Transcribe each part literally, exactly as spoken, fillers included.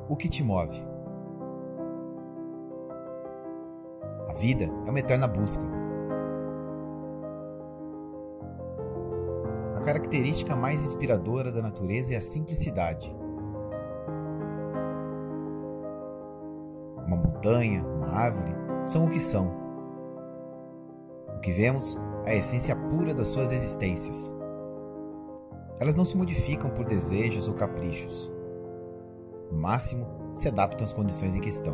O que te move? A vida é uma eterna busca. A característica mais inspiradora da natureza é a simplicidade. Uma montanha, uma árvore, são o que são. O que vemos é a essência pura das suas existências. Elas não se modificam por desejos ou caprichos. No máximo, se adaptam às condições em que estão.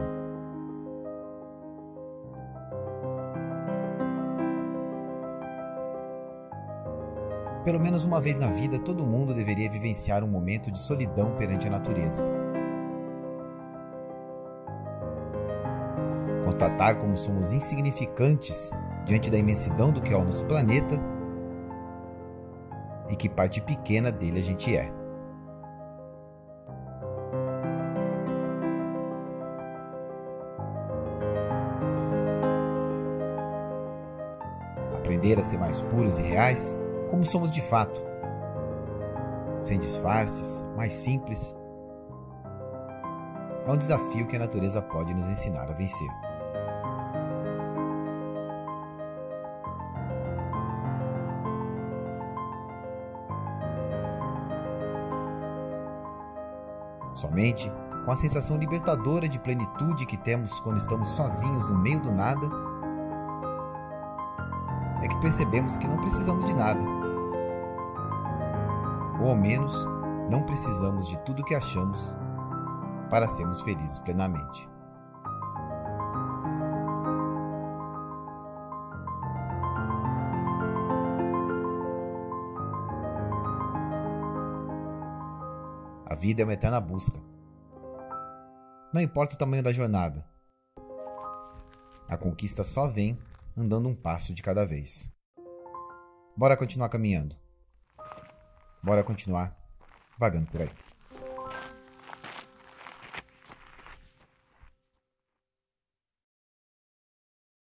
Pelo menos uma vez na vida, todo mundo deveria vivenciar um momento de solidão perante a natureza. Constatar como somos insignificantes diante da imensidão do que é o nosso planeta e que parte pequena dele a gente é. Aprender a ser mais puros e reais, como somos de fato, sem disfarces, mais simples, é um desafio que a natureza pode nos ensinar a vencer. Somente com a sensação libertadora de plenitude que temos quando estamos sozinhos no meio do nada, é que percebemos que não precisamos de nada. Ou ao menos, não precisamos de tudo que achamos para sermos felizes plenamente. A vida é uma eterna busca. Não importa o tamanho da jornada. A conquista só vem andando um passo de cada vez. Bora continuar caminhando. Bora continuar vagando por aí.